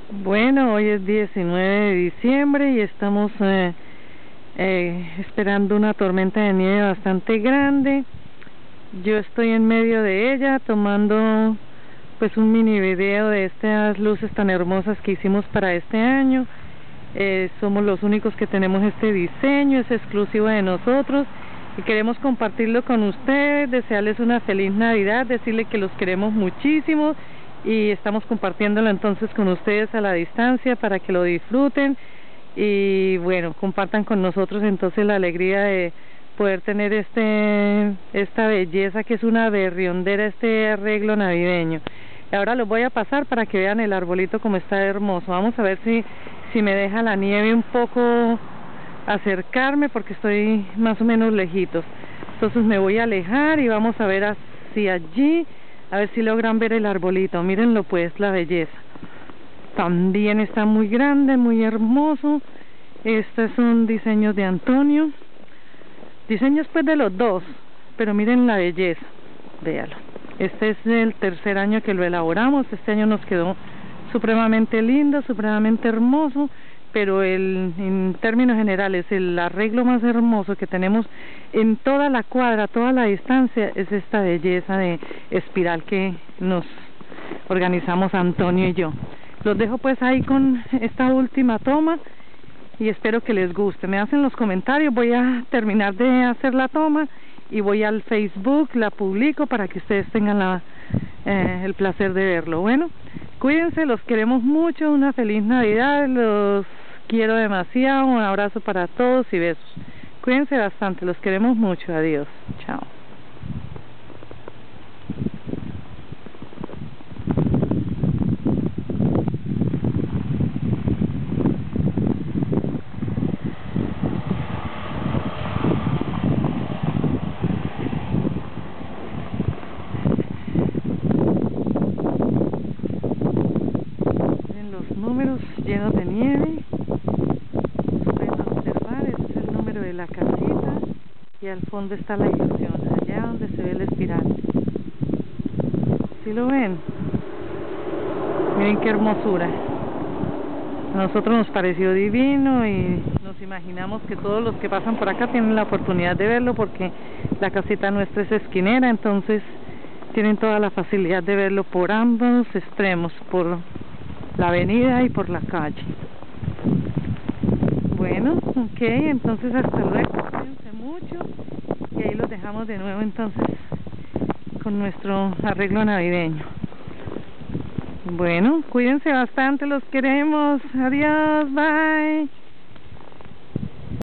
Bueno, hoy es 19 de diciembre y estamos esperando una tormenta de nieve bastante grande. Yo estoy en medio de ella tomando pues un mini video de estas luces tan hermosas que hicimos para este año. Somos los únicos que tenemos este diseño, es exclusivo de nosotros y queremos compartirlo con ustedes, desearles una feliz Navidad, decirles que los queremos muchísimo y estamos compartiéndolo entonces con ustedes a la distancia para que lo disfruten y bueno, compartan con nosotros entonces la alegría de poder tener esta belleza que es una berriondera, este arreglo navideño. Y ahora los voy a pasar para que vean el arbolito como está hermoso. Vamos a ver si me deja la nieve un poco acercarme porque estoy más o menos lejitos. Entonces me voy a alejar y vamos a ver hacia allí, a ver si logran ver el arbolito. Mírenlo pues, la belleza. También está muy grande, muy hermoso. Estos son diseños de Antonio. Diseños pues de los dos, pero miren la belleza. Véalo. Este es el tercer año que lo elaboramos. Este año nos quedó supremamente lindo, supremamente hermoso, pero en términos generales el arreglo más hermoso que tenemos en toda la cuadra, toda la distancia, es esta belleza de espiral que nos organizamos Antonio y yo. Los dejo pues ahí con esta última toma y espero que les guste. Me hacen los comentarios, voy a terminar de hacer la toma y voy al Facebook, la publico para que ustedes tengan el placer de verlo. Bueno, cuídense, los queremos mucho, una feliz Navidad, los quiero demasiado, un abrazo para todos y besos. Cuídense bastante, los queremos mucho, adiós, chao. Números llenos de nieve, pueden observar, este es el número de la casita y al fondo está la ilusión, allá donde se ve la espiral. ¿Sí lo ven? Miren qué hermosura. A nosotros nos pareció divino y nos imaginamos que todos los que pasan por acá tienen la oportunidad de verlo porque la casita nuestra es esquinera, entonces tienen toda la facilidad de verlo por ambos extremos, por la avenida y por la calle. Bueno, ok, entonces hasta luego, cuídense mucho y ahí los dejamos de nuevo entonces con nuestro arreglo navideño. Bueno, cuídense bastante, los queremos, adiós, bye.